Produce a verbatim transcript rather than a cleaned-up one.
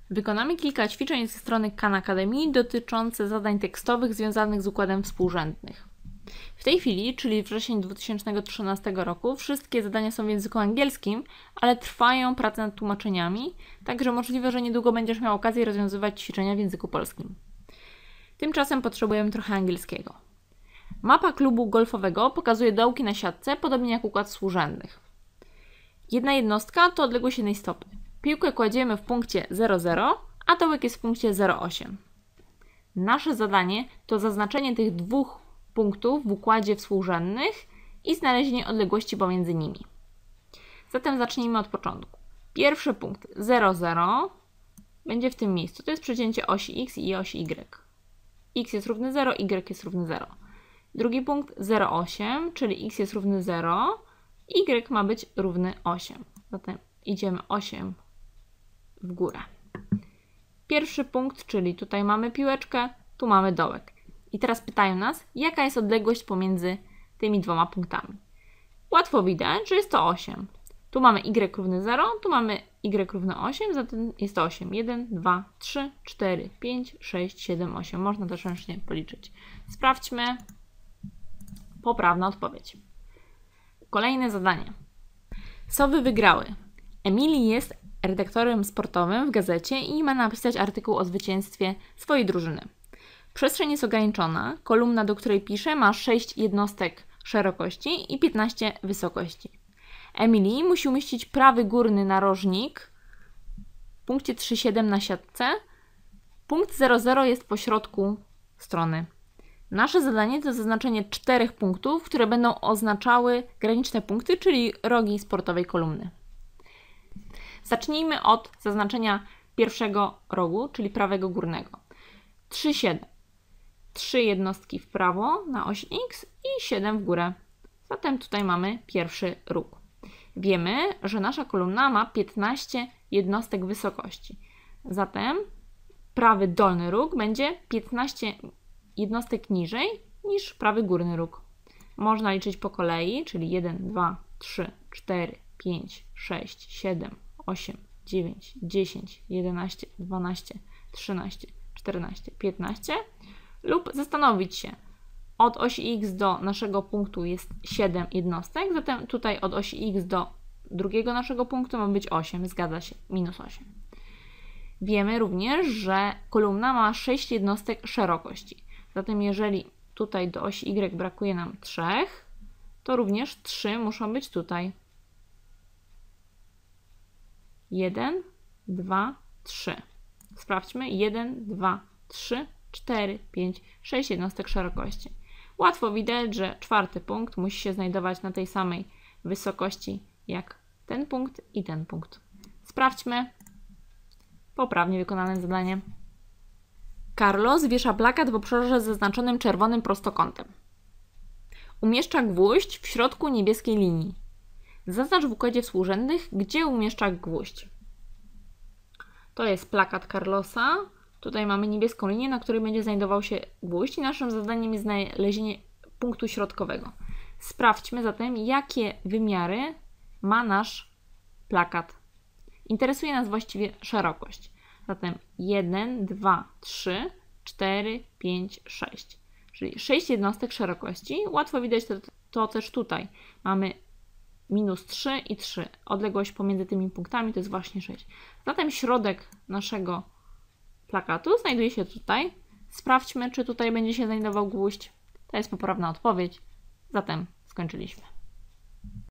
Wykonamy kilka ćwiczeń ze strony Khan Academy dotyczące zadań tekstowych związanych z układem współrzędnych. W tej chwili, czyli wrzesień dwa tysiące trzynastego roku, wszystkie zadania są w języku angielskim, ale trwają prace nad tłumaczeniami, także możliwe, że niedługo będziesz miał okazję rozwiązywać ćwiczenia w języku polskim. Tymczasem potrzebujemy trochę angielskiego. Mapa klubu golfowego pokazuje dołki na siatce, podobnie jak układ współrzędnych. Jedna jednostka to odległość jednej stopy. Piłkę kładziemy w punkcie zero zero, a dołek jest w punkcie zero osiem. Nasze zadanie to zaznaczenie tych dwóch punktów w układzie współrzędnych i znalezienie odległości pomiędzy nimi. Zatem zacznijmy od początku. Pierwszy punkt zero zero będzie w tym miejscu. To jest przecięcie osi x i osi y. X jest równy zero, y jest równy zero. Drugi punkt zero osiem, czyli x jest równy zero, y ma być równy osiem. Zatem idziemy osiem w górę. Pierwszy punkt, czyli tutaj mamy piłeczkę, tu mamy dołek. I teraz pytają nas, jaka jest odległość pomiędzy tymi dwoma punktami. Łatwo widać, że jest to osiem. Tu mamy y równy zero, tu mamy y równy osiem, zatem jest to osiem. jeden, dwa, trzy, cztery, pięć, sześć, siedem, osiem. Można też ręcznie policzyć. Sprawdźmy. Poprawna odpowiedź. Kolejne zadanie. Sowy wygrały. Emilii jest redaktorem sportowym w gazecie i ma napisać artykuł o zwycięstwie swojej drużyny. Przestrzeń jest ograniczona. Kolumna, do której pisze, ma sześć jednostek szerokości i piętnaście wysokości. Emilii musi umieścić prawy górny narożnik w punkcie trzy siedem na siatce. Punkt zero zero jest po środku strony. Nasze zadanie to zaznaczenie czterech punktów, które będą oznaczały graniczne punkty, czyli rogi sportowej kolumny. Zacznijmy od zaznaczenia pierwszego rogu, czyli prawego górnego. trzy siedem. trzy jednostki w prawo na osi x i siedem w górę. Zatem tutaj mamy pierwszy róg. Wiemy, że nasza kolumna ma piętnaście jednostek wysokości. Zatem prawy dolny róg będzie piętnaście jednostek niżej niż prawy górny róg. Można liczyć po kolei, czyli jeden, dwa, trzy, cztery, pięć, sześć, siedem, osiem, dziewięć, dziesięć, jedenaście, dwanaście, trzynaście, czternaście, piętnaście lub zastanowić się, od osi x do naszego punktu jest siedem jednostek, zatem tutaj od osi x do drugiego naszego punktu ma być osiem, zgadza się, minus osiem. Wiemy również, że kolumna ma sześć jednostek szerokości, zatem jeżeli tutaj do osi y brakuje nam trzy, to również trzy muszą być tutaj. jeden, dwa, trzy. Sprawdźmy. jeden, dwa, trzy, cztery, pięć, sześć jednostek szerokości. Łatwo widać, że czwarty punkt musi się znajdować na tej samej wysokości jak ten punkt i ten punkt. Sprawdźmy. Poprawnie wykonane zadanie. Carlos wiesza plakat w obszarze zaznaczonym czerwonym prostokątem. Umieszcza gwóźdź w środku niebieskiej linii. Zaznacz w układzie współrzędnych, gdzie umieszcza gwóźdź. To jest plakat Carlosa. Tutaj mamy niebieską linię, na której będzie znajdował się gwóźdź i naszym zadaniem jest znalezienie punktu środkowego. Sprawdźmy zatem, jakie wymiary ma nasz plakat. Interesuje nas właściwie szerokość. Zatem jeden, dwa, trzy, cztery, pięć, sześć. Czyli sześć jednostek szerokości. Łatwo widać to, to też tutaj. Mamy minus trzy i trzy. Odległość pomiędzy tymi punktami to jest właśnie sześć. Zatem środek naszego plakatu znajduje się tutaj. Sprawdźmy, czy tutaj będzie się znajdował gwóźdź. To jest poprawna odpowiedź. Zatem skończyliśmy.